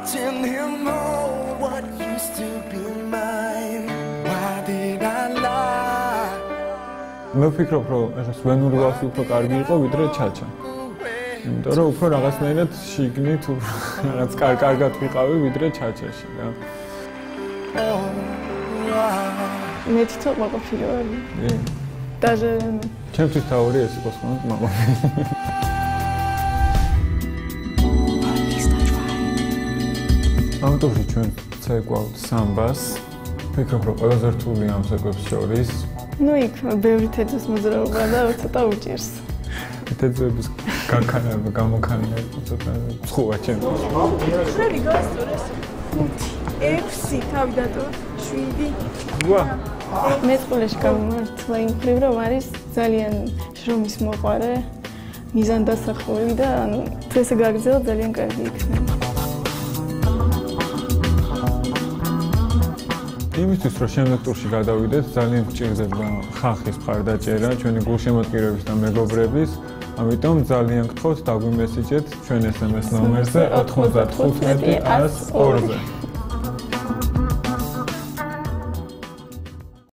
letting him know what used to be mine. Why did I lie? მე ვფიქრობ, რომ ეს ვენური ვალსი უფრო კარგი იყო, ვიდრე ჩაჩა. იმიტომ რომ უფრო რაღაცნაირად შიგნით რაღაც კარგად ვიყავი, ვიდრე ჩაჩაში რა. მე თვითონ მაყოფილი ვარ. даже ჩემთვის თავი ეს იყო სხვა მაყოფილი. ამიტომ ჩვენ წაიყვავთ სამბას. ვფიქრობ, რომ ყველაზე რთული ამ საკვებს შორის. ну იქ ბევრი თეთრის მოძრაობა და ცოტა უჭირს. თეთრების გამოქანა ცოტა ცხუა ჩემთვის. ხელი გასწორეს. 6 თავი დატოვა 7. ვა მეწყვილეში გამომართლა იმ მხრივ რომ არის ძალიან შრომის მოყარე, მიზანდასახვევი და ანუ თუ ესე გაგრძელო ძალიან კარგი იქნება. იმისთვის რომ შემდეგ ტურში გადავიდეთ, ძალიან გვჭირდება ხალხის მხარდაჭერა, ჩვენი გულშემატკივრების და მეგობრების, ამიტომ ძალიან გთხოვთ დაგვიმესიჯეთ ჩვენ SMS ნომერზე 95 100 200.